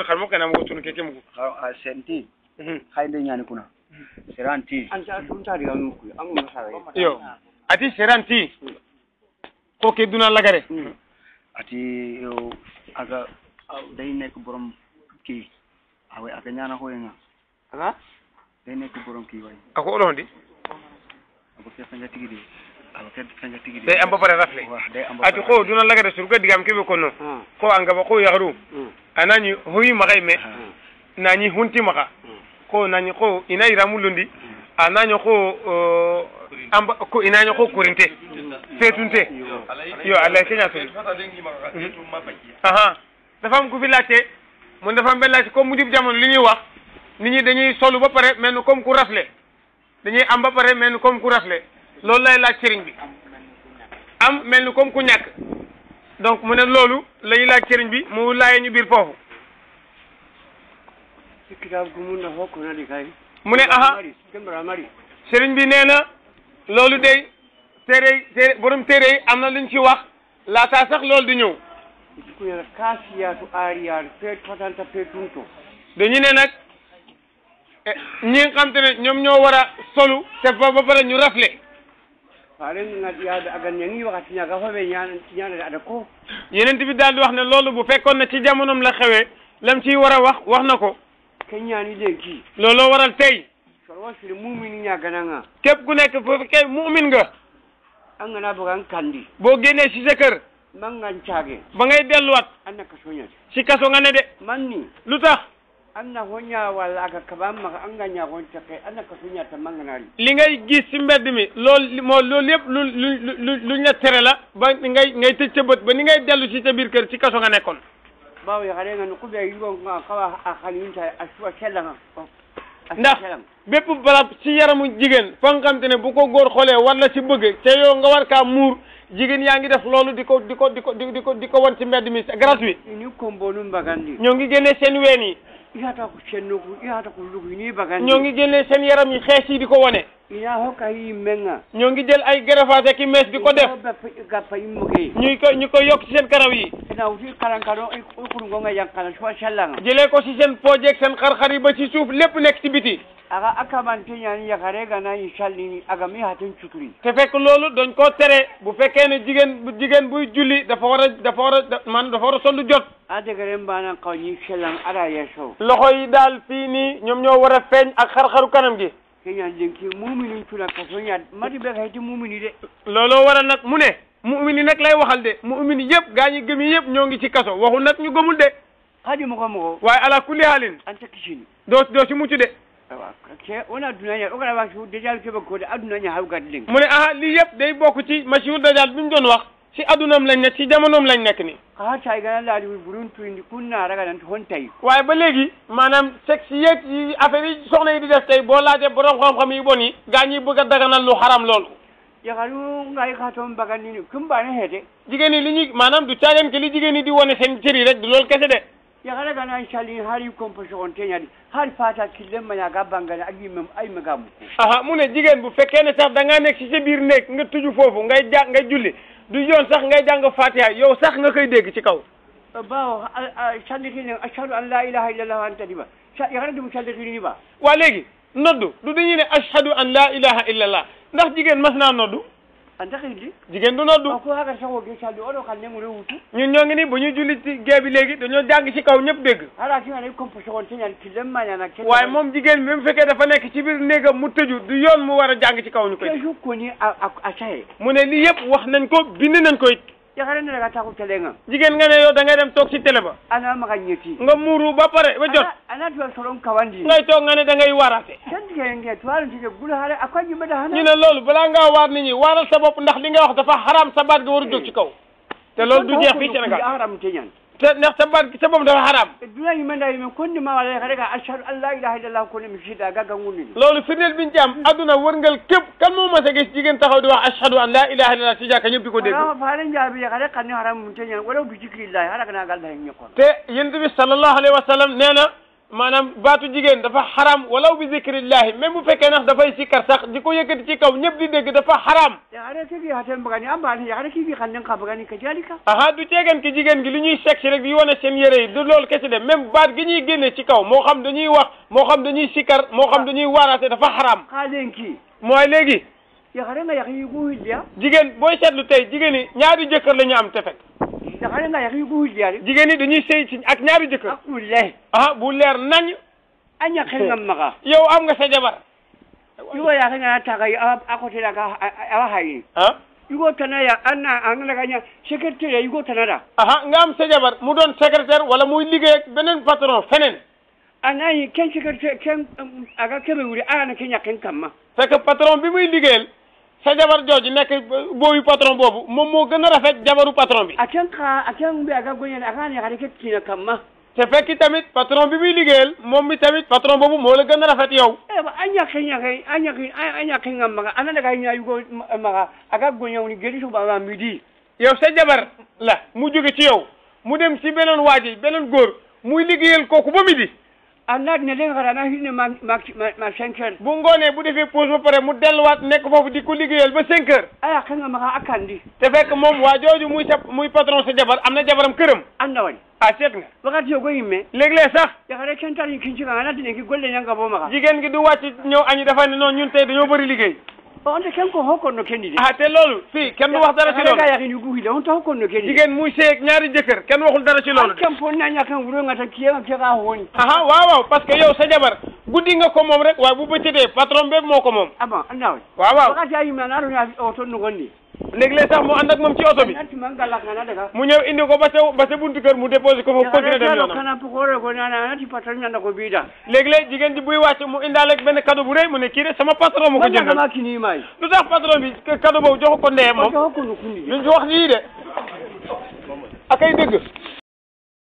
kharmo kana mo tunu keke mugo a senti hayde nyani kuna seranti anta tunta diga muku an ma sare yo ati seranti ko ke duna lagare ati yo aga day nek borom ki awe aga nyana hoyenga aga day nek borom ki way ako olondi ako ke fanga tigidi ako ke fanga tigidi day amba pare rafle ati ko duna lagare surga digam kebe kono ko anga ba ko yagru anani hoyi magay me nani hunti maka ko nani ko ina iramulundi anani ko amba ko ina ko kurinte fetunte yo Allah kenya to aha dafa am ku fi laajte mun dafa am benn laajte comme mujub jamono li ñuy wax nit ñi dañuy solu ba pare mel ni comme ku rafle dañuy am ba pare mel ni comme ku rafle loolu lay laaj sëriñ bi am mel ni comme ku ñàkk donc mu ne loolu lay laaj sëriñ bi mu laaye ñu biir foofu kitab gu mun na hokko na di kay mu ne aha sëriñ bi nee na loolu day téere borom téere yi am na luñ ci wax laataa sax loolu di ñëw ku yara kasiyatu ariyar pe patanta pe tunto dañu ne nag ñi nga xam te ne ñoom ñoo war a solu te fa ba pare ñu rafle faale nga yaada aga ñangi waxati ñaga fa be ñaan ada ko yeneen bi daal di wax ne loolu bu fekkoon na ci jamonoom la xewee lam ciy war a wax na ko keñaani léegi looloo waral tey sorwa sire mu'min ñagana nga képp ku nekk foofu kay mu'min nga an nga na bëgg kandi boo génnee ci sa kër man nga caage ba ngay delluwaat an na kaso ñati ci kaso nga ne de man ni lu tax an na hoña wala aga kabam ma an nga ñaagoon cake an na kaso ñata man nga naari li ngay gis ci mbedd mi loolu yëpp luñ la tere la ba ngay tëj sa bët ba ni ngay dellu ci sa biir kër ci kaso nga nekkoon bawo ya xare nga no ku be yugo nga kawa a xalinta aswa selanga ndax bépp barab ci yaramu jigéen fa nga xam te ne bu ko góor xoolee war la ci bëgg te yow nga war kaa muur jigéen yaa ngi def loolu di ko wan ci mbedd mi gratuit ni kombonu mbagandi ñoo ngi génnee seen ween yi ihata ko sennugu ihata ko lugu ni bagandi ñoo ngi génnee seen yaram yi xees yi di ko wane ina hokka yi menga ñoo ngi jël ay greffage ki mees di ko def ñu ko yokk ci seen karaw yi na wuti karankaro ko ngo nga yankala so sallanga jëlee ko ci seen pojeek seen xar-xar yi ba ci suuf lépp nekk ci biti aga akamante ñani yakare ga na inshallah aga mi hatin cukuri te fekk loolu dañ ko tere bu fekkee ne jigéen buy julli dafa war a sollu jot adegere mbana qawni selam ara yeso loxo yi daal fii nii ñoom ñoo war a feeñ ak xar-xaru kanam gi kenya lenki mu'minin tula kaso ñat mati be hayti mu'mini de looloo war a nag mu ne mu'mini nag lay waxal de mu'mini yëpp gaa ñi gëm yëpp ñoo ngi ci kaso waxul nag ñu gëmul de hadi mo ko waaye ala kulli halin anta kishini doo ci mucc de ona dunanya o kana wax dajal ke ko de aduna nya haw gadling mu ne aha lii yëpp day bokk ci masihu dajal bi mu doon wax ci adunam lañ nekk ci jamonoom lañ nekk ni ah tay ga la di burun tuindi kunna raga nan hon tay waaye ba léegi maanaam sexe yeeg yi affaire yi soxna yi di def tey boo laajee borom xam-xam yi bon yi gaa ñi bëgg a daganal lu xaram loolu yakalu ngay xatom bagani ni kumba ne hede jigéen ñi li ñuy maanaam du caagan ke li jigéen ñi di wane seen cër yi rek du loolu kese de yakara ga nan shali hari composition teñadi hari fata kille ma ya ga bangane ak yimam ay magamu aha mu ne jigéen bu fekkee ne sax da ngaa nekk ci sa biir néeg nga tuju foofu ngay julli du yoon sax ngay jàng Fatiha yow sax nga koy dégg ci kaw bawo salliti ne ashhadu an la ilaha illallah wa anta diba yakara dum salliti ni ba waa léegi noddu du dañuy ne ashhadu an la ilaha illallah ndax jigéen mas naa noddu anta xidi jigéen du noddu ko haga sago ge salli odo kan ne mu rewutu ñun ñoo ngi ni bu ñuy julli ci gée bi léegi dañoo jàng ci kaw ñëpp dégg ala ki ngane composition teñal killem ma ñana ke waaye moom jigéen bi mu fekkee dafa nekk ci biir néegam mu tëju du yoon mu war a jàng ci kaw ñu koy ko ni a saye mu ne lii yëpp wax nañ ko bind nañ ko it yakara ne daga taku telenga jigéen nga ne yow da ngay dem toog ci télé ba ana maga ñeti nga muuru ba pare ba jot ana to soron kawandi ngay toog nga ne da ngay waaraate tan nge tuwaru ci gulu hare akwa ñu meda hana ñu ne loolu balaa ngaa waar nit ñi waaral sa bopp ndax li nga wax dafa xaraam sa baat nga war a jóg ci kaw te loolu du jeex fii Sénégal haram teñan te ndax sa baat sa bopp dafa xaraam duna yi menda yi kondi ma wala yakara ga ashhadu an la ilaha illallah ko ne mi shida ga nguni loolu firndeel biñ ci am adduna wërngal képp kan moo mas a gis jigéen taxaw di wax ashhadu an la ilaha illallah ci jàkka ñëpp di ko dégg faalen jaabi yakara kan haram mu teñan wala bi zikrillah haraka na gal da ñi ko te yonent bi sallallahu alayhi wa sallam nee na maanaam baatu jigéen dafa xaram walaw bi zikrillahi même bu fekkee ndax dafay sikkar sax di ko yëkkati ci kaw ñëpp di dégg dafa xaram yaxare tegi haten bagani amba yaxare kii bi xanden ka bagani ka jalika aha du ceegen ki jigéen gi li ñuy sexe rek di wane seen yére yi du loolu kese de même baat gi ñuy génne ci kaw moo xam dañuy wax moo xam dañuy sikkar moo xam dañuy waaraate dafa xaram xaalen kii mooy léegi yaxare nga yax yi gu hilya jigéen booy seetlu tey jigéen yi ñaari jëkkër la ñu am te fekk yaxare nga yax yi gu hilya jigéen yi dañuy sëy ci ak ñaari jëkkër ak ulle aha bu leer nañ a ñaxe nga maga yow am nga sa jabar yugo yaxe nga taga a côté daga awa hayi ah yugo tanaya anna daga nya secrétaire yugo tanada aha nga am sa jabar mu doon secrétaire wala muy liggéey ak beneen patron feneen anayi ken secrétaire ken aga kebe wuri ana ken ñaken kamma fekk patron bi muy liggéeyal sa jabar jooju nekk booyu patron boobu moom moo gën a rafet jabaru patron bi a ken bi aga goñene aga ne xade ke kina kamma te fekk tamit patron bi muy liggéeyal moom mi tamit patron boobu moo la gën a rafet yow ba a ñaxe nga maga ana daga ña yugo maga aga goñewni gedi so baba midi yow sa jabar la mu jóge ci yow mu dem ci beneen waaji beneen góor muy liggéeyal kooku ba midi annaat ne leen xara na hinne ma 5 heures bu ngoonee bu defee pause ba pare mu delluwaat nekk foofu di ko liggéeyal ba 5 heures aya ka nga maga akandi te fekk moom waa jooju muy patron sa jabar am na jabaram këram anda wani ah seet nga wakati yo goyimme léeg-léeg sax yaxare kentari kinciga ana dine ki golle ñanga bo maga jigéen gi du wàcc ñëw añi dafa ne noonu ñun tey dañoo bëri liggéey onte ken ko hokkonno kendi de ah te loolu fii kenn du wax dara ci loolu ga yaxin yugu hile onte hokkonno kendi jigéen muy seeg ñaari jëkkër kenn waxul dara ci loolu ken fo na ñakan wuro nga ta kiyenga kega honi aha waaw parce que yow sa jabar guddi nga ko moom rek waaye bu bëccëgee patron bépp moo ko moom aba anda wani waaw wakati ayi me ana rona oto nugonni léeg-léeg sax mu ànd ak moom ci oto bi ati man galak na daga mu ñëw indi ko ba sa buntu kër mu déposé ko foofu continuer dem yoonam kana pokore ko nana anati patron ñanda ko biida léeg-léeg jigéen ji buy wàcc mu indaale ak benn cadeau bu rëy mu ne kii de sama patron mu ko jëndal ma kini may lu tax patron bi cadeau boobu joxu ko ndeyam moom ko ko kundi luñ ci wax nii de akay dëgg